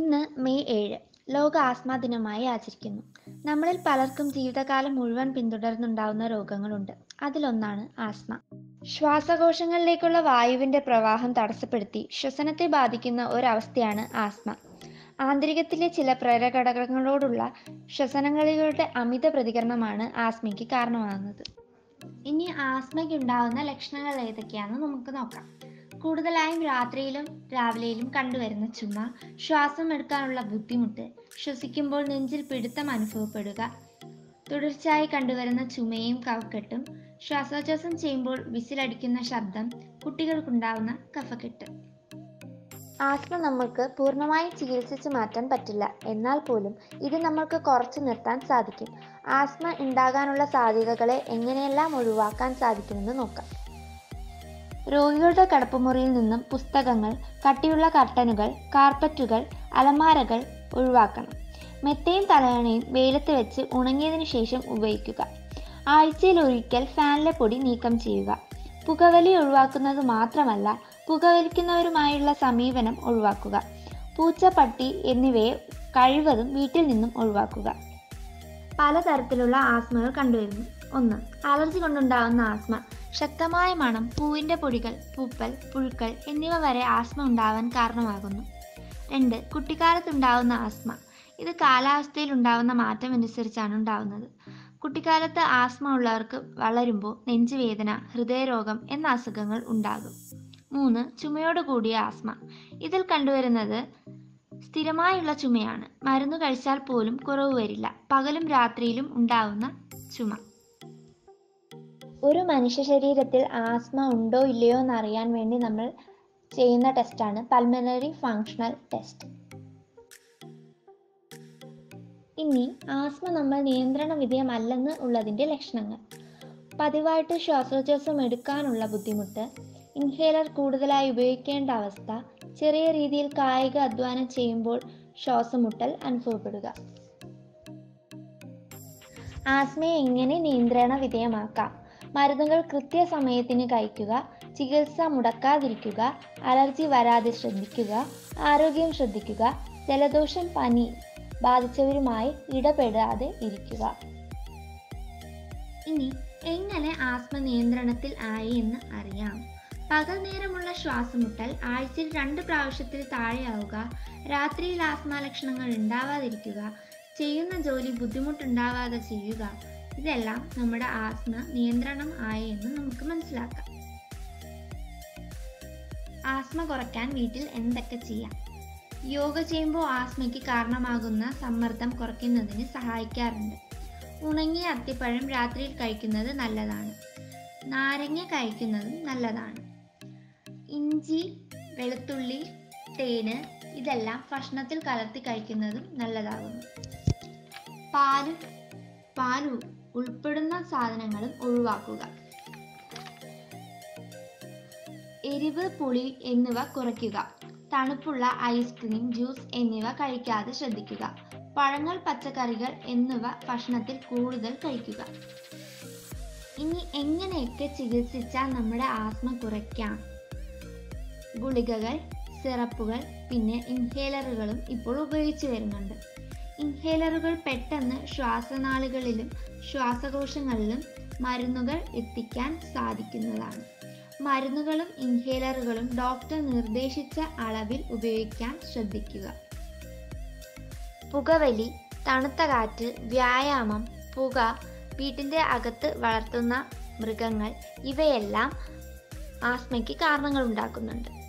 ഇന്ന് മെയ് 7 ലോക ആസ്മ ദിനമായി ആചരിക്കുന്നു. നമ്മളിൽ പലർക്കും ജീവിതകാലം മുഴുവൻ പിന്തുടർന്നുണ്ടാവുന്ന രോഗങ്ങളുണ്ട്. അതിലൊന്നാണ് ആസ്മ. ശ്വാസകോശങ്ങളിലേക്കുള്ള വായുവിന്റെ പ്രവാഹം തടസ്സപ്പെടുത്തി ശ്വസനത്തെ ബാധിക്കുന്ന ഒരവസ്ഥയാണ് ആസ്മ. ആന്തരികത്തിലെ ചില പ്രേരഘടകങ്ങളോടുള്ള ശ്വസനങ്ങളികളുടെ അമിത പ്രതികരണമാണ് ആസ്മയ്ക്ക് കാരണമാകുന്നത്. ഇനി ആസ്മയ്ക്കുണ്ടാകുന്ന ലക്ഷണങ്ങൾ ഏതൊക്കെയാണെന്ന് നമുക്ക് നോക്കാം. കൂടുതലായും രാത്രിയിലും രാവിലെയിലും കണ്ടുവരുന്ന ചുമ, ശ്വാസം എടുക്കാനുള്ള ബുദ്ധിമുട്ട്, ശ്വസിക്കുമ്പോൾ നെഞ്ചിൽ പിടുത്തം അനുഭവപ്പെടുക, തുടർച്ചയായി കണ്ടുവരുന്ന ചുമയും കഫക്കെട്ടും, ശ്വാസോച്ഛ്വാസം ചെയ്യുമ്പോൾ വിസിലടിക്കുന്ന ശബ്ദം, കുട്ടികൾക്കുണ്ടാവുന്ന കഫക്കെട്ട്. ആസ്മ നമ്മൾക്ക് പൂർണ്ണമായും ചികിത്സിച്ച് മാറ്റാൻ പറ്റില്ല. എന്നാൽ പോലും ഇത് നമ്മൾക്ക് കുറച്ചു നിർത്താൻ സാധിക്കും. ആസ്മ ഉണ്ടാകാനുള്ള സാധ്യതകളെ എങ്ങനെയെല്ലാം ഒഴിവാക്കാൻ സാധിക്കുമെന്ന് നോക്കാം. രോഗികളുടെ കിടപ്പുമുറിയിൽ നിന്നും പുസ്തകങ്ങൾ, കട്ടിയുള്ള കർട്ടനുകൾ, കാർപ്പറ്റുകൾ, അലമാരകൾ ഒഴിവാക്കണം. മെത്തയും തലയണയും വെയിലത്ത് വെച്ച് ഉണങ്ങിയതിനു ശേഷം ഉപയോഗിക്കുക. ആഴ്ചയിൽ ഒരിക്കൽ ഫാനിലെ പൊടി നീക്കം ചെയ്യുക. പുകവലി ഒഴിവാക്കുന്നത് മാത്രമല്ല, പുകവലിക്കുന്നവരുമായുള്ള സമീപനം ഒഴിവാക്കുക. പൂച്ച, പട്ടി എന്നിവയെ കഴിവതും വീട്ടിൽ നിന്നും ഒഴിവാക്കുക. പലതരത്തിലുള്ള ആസ്മകൾ കണ്ടുവരുന്നു. 1. അലർജി കൊണ്ടുണ്ടാകുന്ന ആസ്മ. ശക്തമായ മണം, പൂവിൻ്റെ പൊടികൾ, പൂപ്പൽ, പുഴുക്കൾ എന്നിവ വരെ ആസ്മ ഉണ്ടാവാൻ കാരണമാകുന്നു. 2. കുട്ടിക്കാലത്തുണ്ടാകുന്ന ആസ്മ. ഇത് കാലാവസ്ഥയിൽ ഉണ്ടാകുന്ന മാറ്റം അനുസരിച്ചാണ് ഉണ്ടാകുന്നത്. കുട്ടിക്കാലത്ത് ആസ്മ ഉള്ളവർക്ക് വളരുമ്പോൾ നെഞ്ചുവേദന, ഹൃദയരോഗം എന്ന അസുഖങ്ങൾ ഉണ്ടാകും. 3. ചുമയോട് കൂടിയ ആസ്മ. ഇതിൽ കണ്ടുവരുന്നത് സ്ഥിരമായുള്ള ചുമയാണ്. മരുന്ന് കഴിച്ചാൽ പോലും കുറവ് വരില്ല. പകലും രാത്രിയിലും ഉണ്ടാകുന്ന ചുമ. ഒരു മനുഷ്യ ശരീരത്തിൽ ആസ്മ ഉണ്ടോ ഇല്ലയോ എന്നറിയാൻ വേണ്ടി നമ്മൾ ചെയ്യുന്ന ടെസ്റ്റാണ് പൾമനറി ഫങ്ഷണൽ ടെസ്റ്റ്. ഇനി ആസ്മ നമ്മൾ നിയന്ത്രണ വിധേയമല്ലെന്ന് ഉള്ളതിൻ്റെ ലക്ഷണങ്ങൾ. പതിവായിട്ട് ശ്വാസോച്ഛ്വാസം എടുക്കാനുള്ള ബുദ്ധിമുട്ട്, ഇൻഹേലർ കൂടുതലായി ഉപയോഗിക്കേണ്ട അവസ്ഥ, ചെറിയ രീതിയിൽ കായിക അധ്വാനം ചെയ്യുമ്പോൾ ശ്വാസമുട്ടൽ അനുഭവപ്പെടുക. ആസ്മയെ എങ്ങനെ നിയന്ത്രണ വിധേയമാക്കാം? മരുന്നുകൾ കൃത്യസമയത്തിന് കഴിക്കുക, ചികിത്സ മുടക്കാതിരിക്കുക, അലർജി വരാതെ ശ്രദ്ധിക്കുക, ആരോഗ്യം ശ്രദ്ധിക്കുക, ജലദോഷം, പനി ബാധിച്ചവരുമായി ഇടപെടാതെ ഇരിക്കുക. ഇനി എങ്ങനെ ആസ്മ നിയന്ത്രണത്തിൽ ആയി എന്ന് അറിയാം. പകൽ നേരമുള്ള ശ്വാസമുട്ടൽ ആഴ്ചയിൽ 2 പ്രാവശ്യത്തിൽ താഴെയാവുക, രാത്രിയിൽ ആസ്മ ലക്ഷണങ്ങൾ ഉണ്ടാവാതിരിക്കുക, ചെയ്യുന്ന ജോലി ബുദ്ധിമുട്ടുണ്ടാവാതെ ചെയ്യുക. ഇതെല്ലാം നമ്മുടെ ആസ്മ നിയന്ത്രണം ആയി എന്ന് നമുക്ക് മനസ്സിലാക്കാം. ആസ്മ കുറയ്ക്കാൻ വീട്ടിൽ എന്തൊക്കെ ചെയ്യാം? യോഗ ചെയ്യുമ്പോൾ ആസ്മയ്ക്ക് കാരണമാകുന്ന സമ്മർദ്ദം കുറയ്ക്കുന്നതിന് സഹായിക്കാറുണ്ട്. ഉണങ്ങിയ അത്തിപ്പഴം രാത്രിയിൽ കഴിക്കുന്നത് നല്ലതാണ്. നാരങ്ങ കഴിക്കുന്നതും നല്ലതാണ്. ഇഞ്ചി, വെളുത്തുള്ളി, തേന് ഇതെല്ലാം ഭക്ഷണത്തിൽ കലർത്തി കഴിക്കുന്നതും നല്ലതാകുന്നു. പാല് ഉൾപ്പെടുന്ന സാധനങ്ങളും ഒഴിവാക്കുക. എരിവ്, പുളി എന്നിവ കുറയ്ക്കുക. തണുപ്പുള്ള ഐസ്ക്രീം, ജ്യൂസ് എന്നിവ കഴിക്കാതെ ശ്രദ്ധിക്കുക. പഴങ്ങൾ, പച്ചക്കറികൾ എന്നിവ ഭക്ഷണത്തിൽ കൂടുതൽ കഴിക്കുക. ഇനി എങ്ങനെയൊക്കെ ചികിത്സിച്ചാൽ നമ്മുടെ ആസ്മ കുറയ്ക്കാം? ഗുളികകൾ, സിറപ്പുകൾ, പിന്നെ ഇൻഹേലറുകളും ഇപ്പോൾ ഉപയോഗിച്ചു വരുന്നുണ്ട്. ഇൻഹേലറുകൾ പെട്ടെന്ന് ശ്വാസനാളികളിലും ശ്വാസകോശങ്ങളിലും മരുന്നുകൾ എത്തിക്കാൻ സാധിക്കുന്നതാണ്. മരുന്നുകളും ഇൻഹേലറുകളും ഡോക്ടർ നിർദ്ദേശിച്ച അളവിൽ ഉപയോഗിക്കാൻ ശ്രദ്ധിക്കുക. പുകവലി, തണുത്ത കാറ്റ്, വ്യായാമം, പുക, വീട്ടിൻ്റെ അകത്ത് വളർത്തുന്ന മൃഗങ്ങൾ ഇവയെല്ലാം ആസ്മയ്ക്ക് കാരണങ്ങൾ ഉണ്ടാക്കുന്നുണ്ട്.